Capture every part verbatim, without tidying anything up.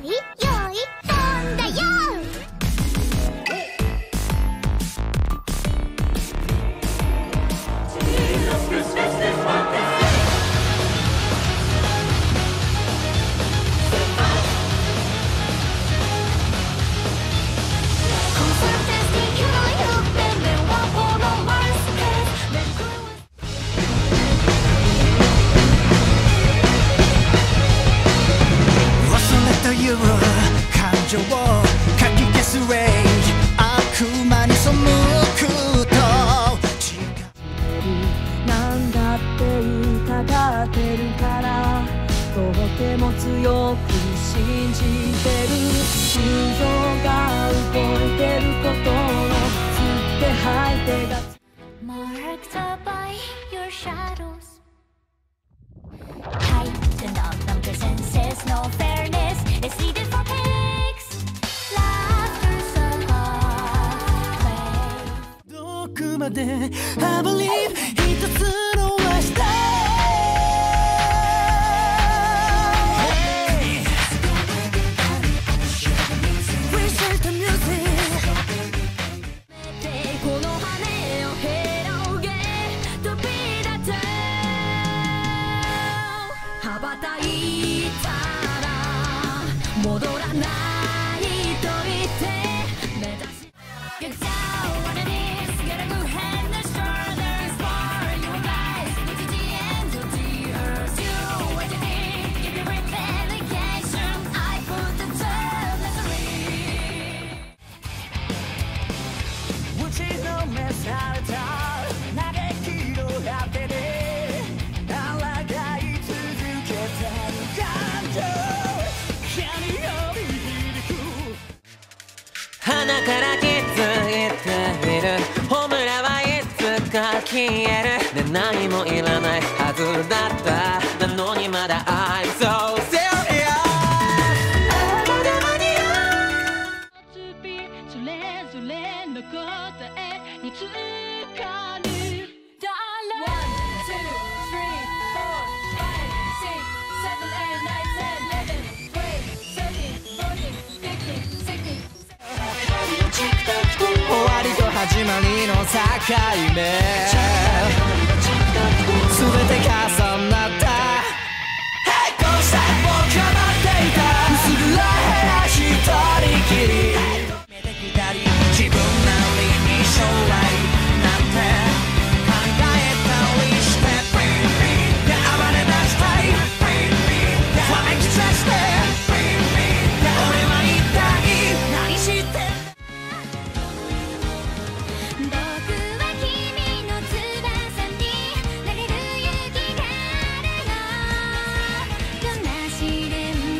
いよい飛んだよ。 感情をかき消すレンジ、悪魔に背くとなんだって疑ってるから、とても強く信じてる。心臓が動いてることを吸って吐いてが Marked up by your shadows. Tightened up, numb the senses, no fairness. It's needed for pigs. Laughter's a hard play. どこまで I believe 一つの明日。 羽ばたいたら戻らないと言って目指し Get down on it is, get a good hand and shoulders for your life. It's the end of the earth. You what you need, give your replication. I put the term necessary. 打ちのめされた嘆きの果てで抗い続けた感情、闇より響く。鼻から気づいている、ホムラはいつか消える。で何もいらないはずだったなのにまだ I'm so serious。 まだ間に合う。 それぞれの答えにつかる。 終わりと始まりの境目、全て重なった並行した僕が待っていた。薄暗い一人きり自分なりに将来なんて考えたりして、暴れ出したいわめき散らして、俺は一体何してんだ。 僕は君の翼になれる勇気があるよ。どんな試練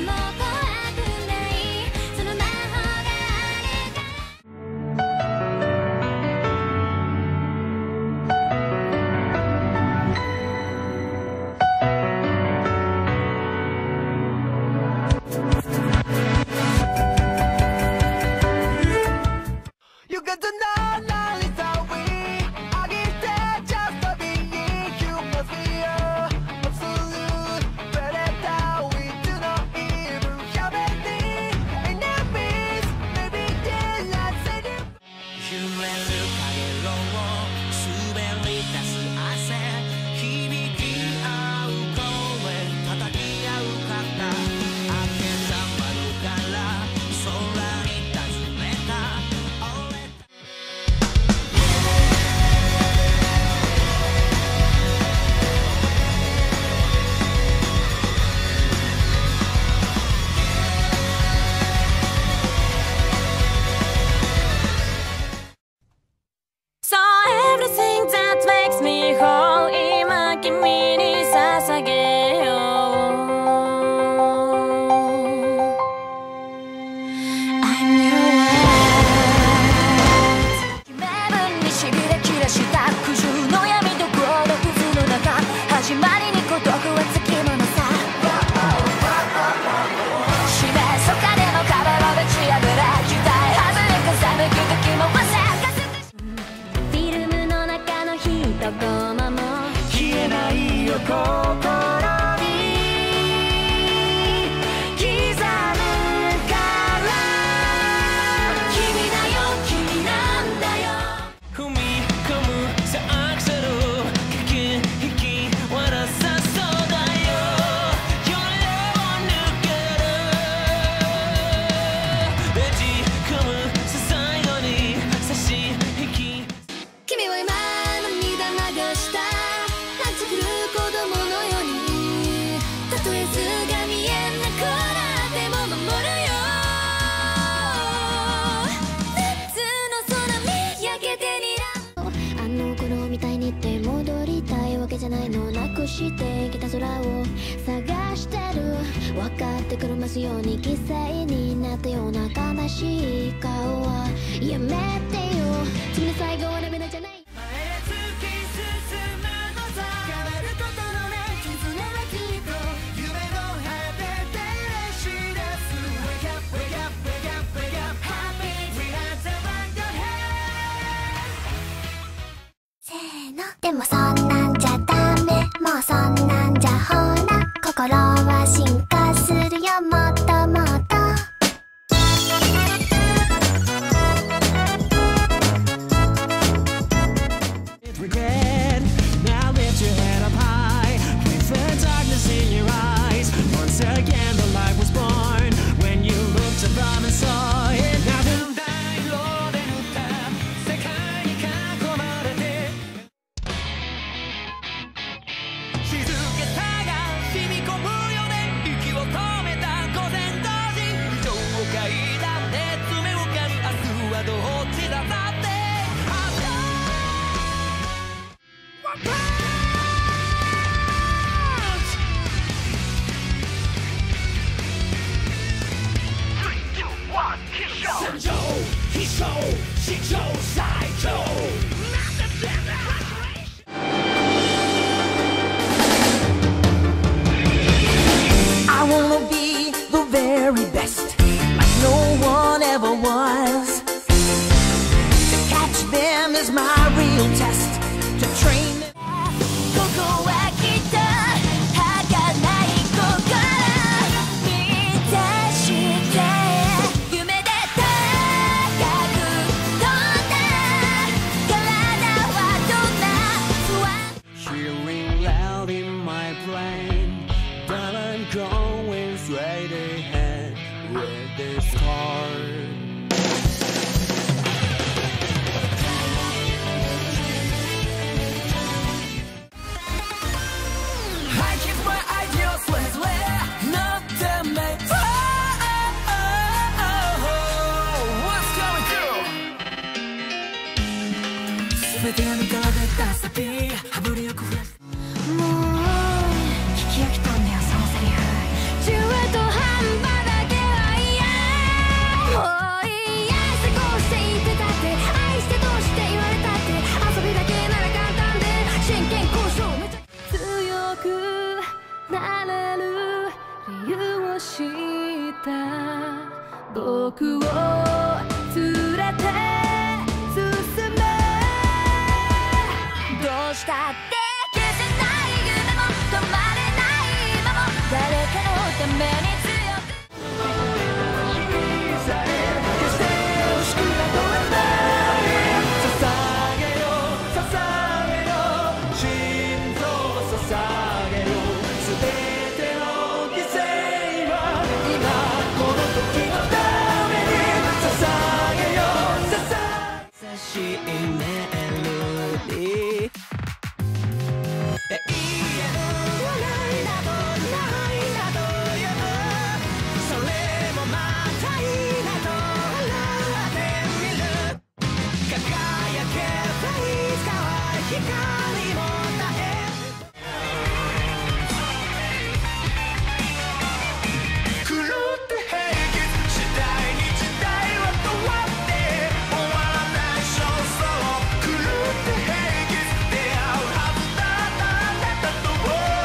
ますように犠牲になったような悲しい顔はやめてよ。次の最後は涙じゃない。 前へ突き進むのさ。変わることのない絆はきっと夢の果てで照らし出す。 Wake up, wake up, wake up, wake up, happy we are the one go ahead。 せーの。でもそんなんじゃダメ、もうそんなんじゃほら心は進化するよ、もっともっと。 Regret. Now lift your head up high with the darkness in your eyes. Once again the light was born when you looked above and saw it. Now the大路で塗った世界に囲まれて静けさが染み込むよね。息を止めた午前同時異常を嗅いだ熱目をかる明日はどっちださって。戦場必勝史上最強。I wanna be the very best, like no one ever was. To catch them is my real test. To train them. ここはきっと儚い心満たして夢で高く飛んだ体はどんな不安。 Hearing loud in my brain, but I'm going straight ahead with this card. I keep my ideals with where not to make. Oh, oh, oh, oh, what's going through? 全てが見たら出たサビ羽振りよくフラッシュ。 もう聞き飽きたんだよそのセリフ。中途半端だけは嫌。もういいや過ごして言ってたって愛してどうして言われたって遊びだけなら簡単で真剣交渉めちゃ強くなれる理由を知った僕を連れて進め。どうしたって消せない夢も止まれない今も誰かのために強く。 小さい決して惜しくなどはない捧げよ捧げよ心臓を捧げよ全ての犠牲は今この時のために捧げよ捧げ優しいメロディー。永遠はないなどないなど言うそれもまたいいなと笑ってみる。輝けばいつかは光も絶え狂って平気次第に時代は変わって終わらない焦燥。狂って平気出会うはずだったあなたと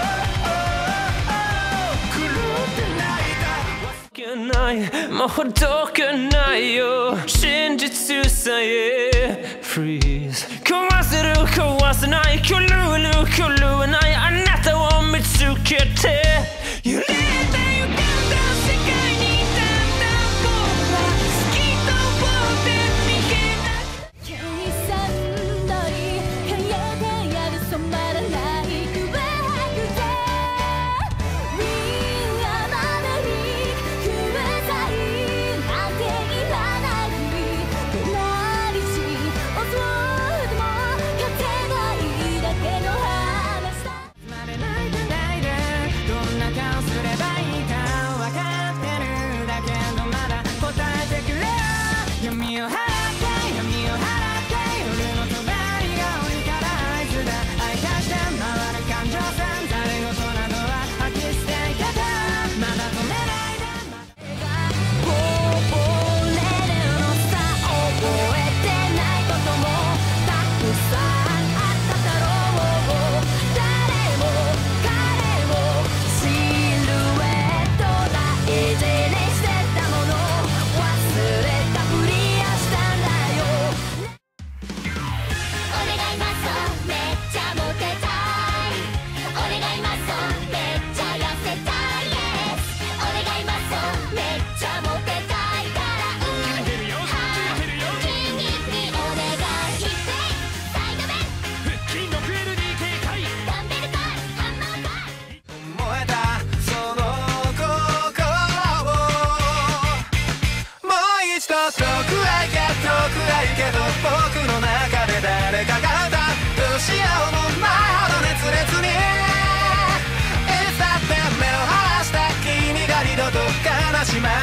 狂って泣いたないもうほどくないよ真実さえ Freeze 壊せる壊せない狂うる狂わないあなたを見つけて揺れてゆかんだ世界にだんだん僕は好きと思って逃げなく計算通り変えてやる染まらない空白で We are Maverick 救済なんていらない手なりし恐れても勝てないだけの話さ。 まれないでないでどんな顔すればしま